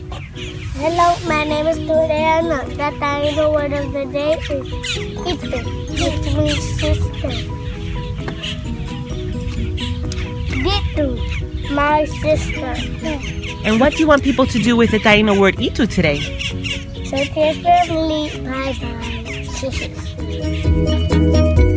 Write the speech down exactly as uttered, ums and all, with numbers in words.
Hello, my name is Toriana. The Taino word of the day is Itu. It means sister. Ditu, my sister. And what do you want people to do with the Taino word Itu today? So to your family, bye bye. Kisses.